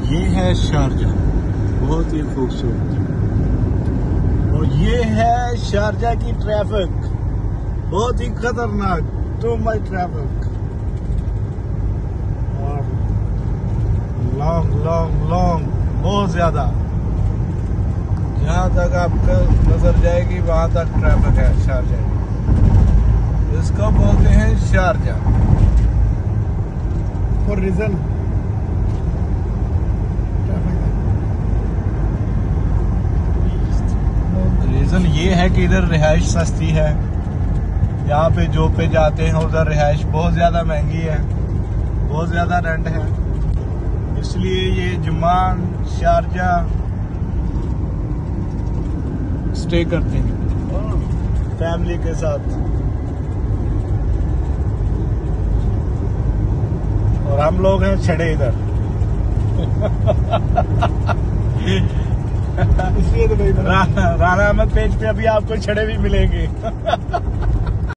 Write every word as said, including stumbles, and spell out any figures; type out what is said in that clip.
ये है शारजा, बहुत ही खूबसूरत। और ये है शारजा की ट्रैफिक, बहुत ही खतरनाक, टू मच ट्रैफिक। और लॉन्ग लॉन्ग लॉन्ग बहुत ज्यादा, जहाँ तक आपको नजर जाएगी वहां तक ट्रैफिक है शारजा। इसको बोलते हैं शारजा फॉर रीजन। रीजन ये है कि इधर रिहाइश सस्ती है, यहाँ पे जॉब पे जाते हैं उधर रिहाइश बहुत ज्यादा महंगी है, बहुत ज्यादा रेंट है, इसलिए ये जमान शारजा स्टे करते हैं फैमिली के साथ। और हम लोग हैं छड़े इधर इसलिए तो भाई राना अहमद पेज पे अभी आपको छड़े भी मिलेंगे।